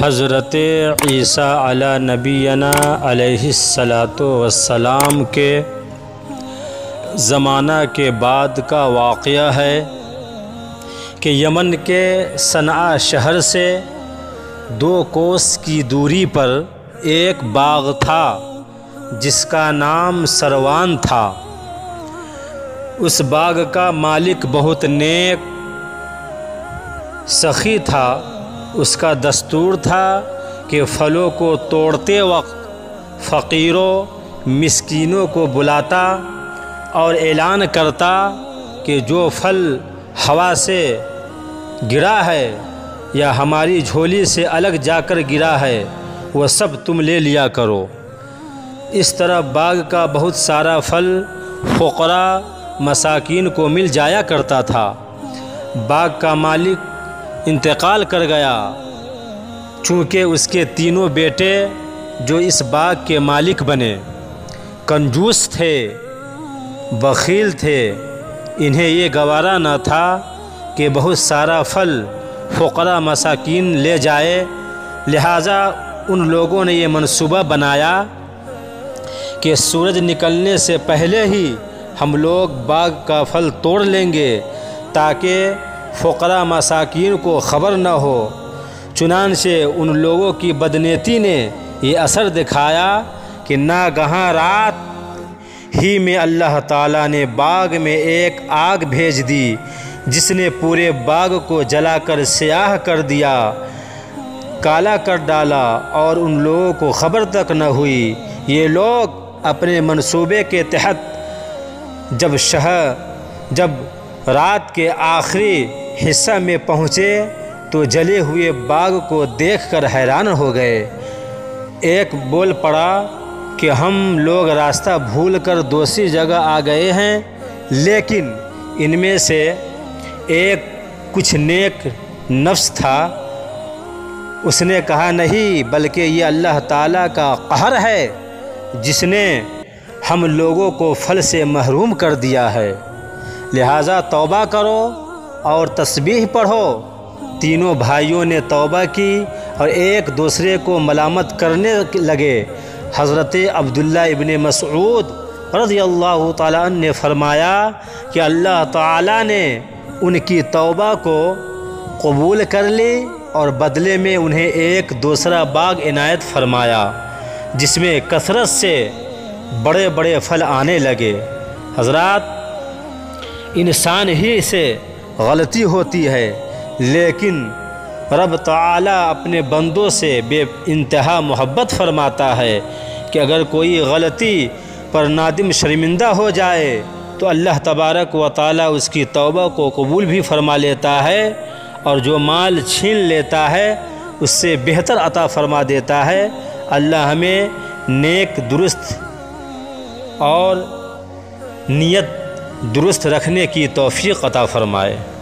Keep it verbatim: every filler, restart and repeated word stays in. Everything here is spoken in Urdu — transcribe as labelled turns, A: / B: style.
A: حضرت عیسیٰ علی نبینا علیہ الصلاۃ والسلام کے زمانہ کے بعد کا واقعہ ہے کہ یمن کے صنعاء شہر سے دو کوس کی دوری پر ایک باغ تھا جس کا نام سروان تھا۔ اس باغ کا مالک بہت نیک سخی تھا۔ اس کا دستور تھا کہ پھلوں کو توڑتے وقت فقیروں مسکینوں کو بلاتا اور اعلان کرتا کہ جو پھل ہوا سے گرا ہے یا ہماری جھولی سے الگ جا کر گرا ہے وہ سب تم لے لیا کرو۔ اس طرح باغ کا بہت سارا پھل فقراء مساکین کو مل جایا کرتا تھا۔ باغ کا مالک انتقال کر گیا، چونکہ اس کے تینوں بیٹے جو اس باغ کے مالک بنے کنجوس تھے، بخیل تھے۔ انہیں یہ گوارا نہ تھا کہ بہت سارا پھل فقراء مساکین لے جائے، لہٰذا ان لوگوں نے یہ منصوبہ بنایا کہ سورج نکلنے سے پہلے ہی ہم لوگ باغ کا پھل توڑ لیں گے تاکہ فقراء مساکین کو خبر نہ ہو۔ چنانچہ ان لوگوں کی بدنیتی نے یہ اثر دکھایا کہ ناگہاں رات ہی میں اللہ تعالیٰ نے باغ میں ایک آگ بھیج دی جس نے پورے باغ کو جلا کر سیاہ کر دیا، کالا کر ڈالا، اور ان لوگوں کو خبر تک نہ ہوئی۔ یہ لوگ اپنے منصوبے کے تحت جب شہر جب رات کے آخری حصہ میں پہنچے تو جلے ہوئے باغ کو دیکھ کر حیران ہو گئے۔ ایک بول پڑا کہ ہم لوگ راستہ بھول کر دوسری جگہ آ گئے ہیں، لیکن ان میں سے ایک کچھ نیک نفس تھا، اس نے کہا نہیں، بلکہ یہ اللہ تعالیٰ کا قہر ہے جس نے ہم لوگوں کو پھل سے محروم کر دیا ہے، لہٰذا توبہ کرو اور تسبیح پڑھو۔ تینوں بھائیوں نے توبہ کی اور ایک دوسرے کو ملامت کرنے لگے۔ حضرت عبداللہ ابن مسعود رضی اللہ تعالیٰ عنہ نے فرمایا کہ اللہ تعالیٰ نے ان کی توبہ کو قبول کر لی اور بدلے میں انہیں ایک دوسرا باغ عنایت فرمایا جس میں کثرت سے بڑے بڑے پھل آنے لگے۔ حضرات، انسان ہی سے غلطی ہوتی ہے، لیکن رب تعالیٰ اپنے بندوں سے بے انتہا محبت فرماتا ہے کہ اگر کوئی غلطی پر نادم شرمندہ ہو جائے تو اللہ تبارک و تعالیٰ اس کی توبہ کو قبول بھی فرما لیتا ہے، اور جو مال چھین لیتا ہے اس سے بہتر عطا فرما دیتا ہے۔ اللہ ہمیں نیک درست اور نیت درست رکھنے کی توفیق عطا فرمائے۔